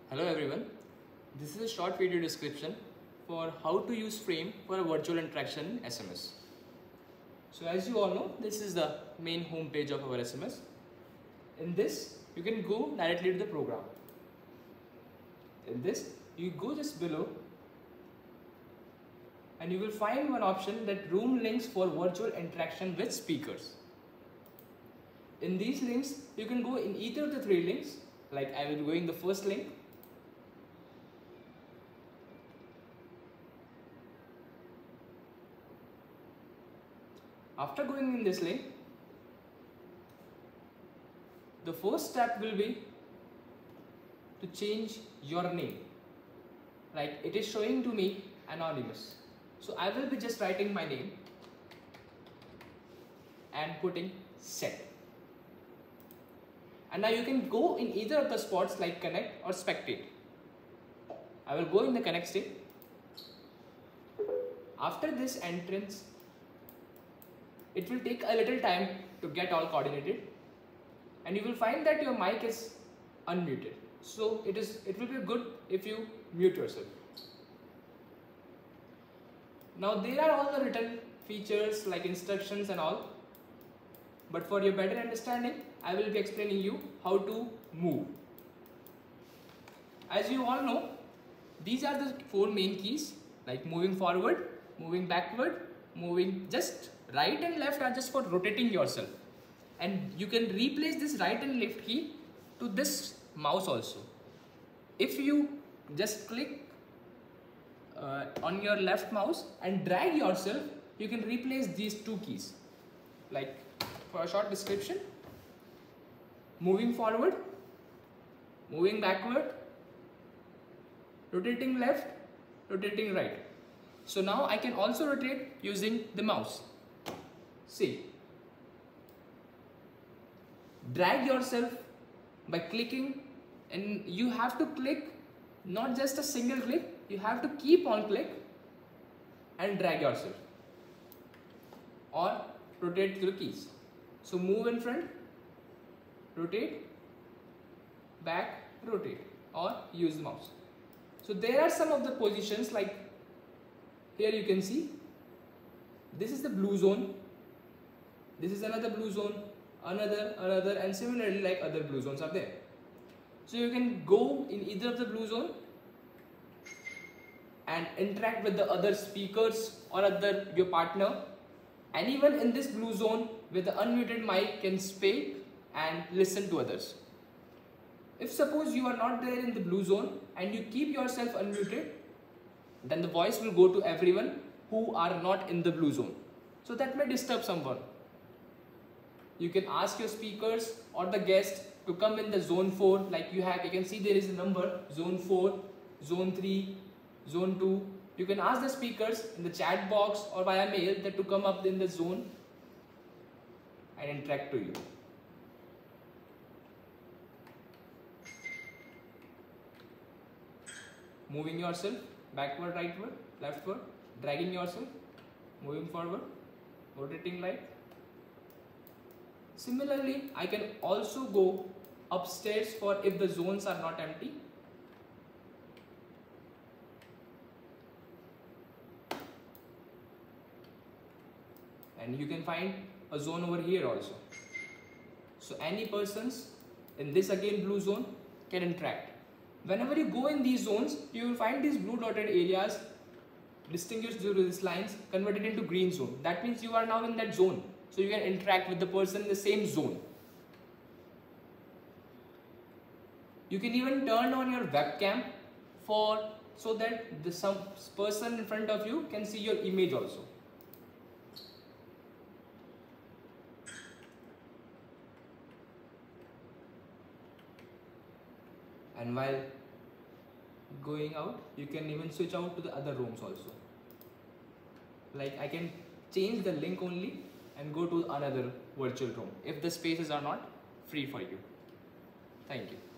Hello everyone, this is a short video description for how to use Frame for a virtual interaction in SMS. So as you all know, this is the main home page of our SMS. In this, you can go directly to the program. In this, you go just below and you will find one option that room links for virtual interaction with speakers. In these links, you can go in either of the three links, like I will go in the first link. After going in this link, the first step will be to change your name. Like it is showing to me anonymous. So I will be just writing my name and putting set. And now you can go in either of the spots like connect or spectate. I will go in the connect state. After this entrance, it will take a little time to get all coordinated, and you will find that your mic is unmuted. So it will be good if you mute yourself. Now there are all the written features like instructions and all, but for your better understanding, I will be explaining you how to move. As you all know, these are the four main keys, like moving forward, moving backward, moving just right and left are just for rotating yourself, and you can replace this right and left key to this mouse also. If you just click on your left mouse and drag yourself, you can replace these two keys. Like for a short description, moving forward, moving backward, rotating left, rotating right. So now I can also rotate using the mouse. See, drag yourself by clicking, and you have to click not just a single click, you have to keep on click and drag yourself, or rotate through keys. So move in front, rotate, back, rotate, or use the mouse. So there are some of the positions, like here you can see this is the blue zone, this is another blue zone, another, and similarly like other blue zones are there. So you can go in either of the blue zone and interact with the other speakers or your partner, and even in this blue zone with the unmuted mic can speak and listen to others. If suppose you are not there in the blue zone and you keep yourself unmuted, then the voice will go to everyone who are not in the blue zone. So that may disturb someone. You can ask your speakers or the guest to come in the zone 4, like you can see there is a number, zone 4, zone 3, zone 2. You can ask the speakers in the chat box or via mail that to come up in the zone and interact to you. Moving yourself, backward, rightward, leftward, dragging yourself, moving forward, rotating right. Similarly, I can also go upstairs for if the zones are not empty. And you can find a zone over here also. So any persons in this again blue zone can interact. Whenever you go in these zones, you will find these blue dotted areas distinguished due to these lines converted into green zone. That means you are now in that zone. So you can interact with the person in the same zone. You can even turn on your webcam so that some person in front of you can see your image also. And while going out, you can even switch out to the other rooms also. Like I can change the link only and go to another virtual room if the spaces are not free for you. Thank you.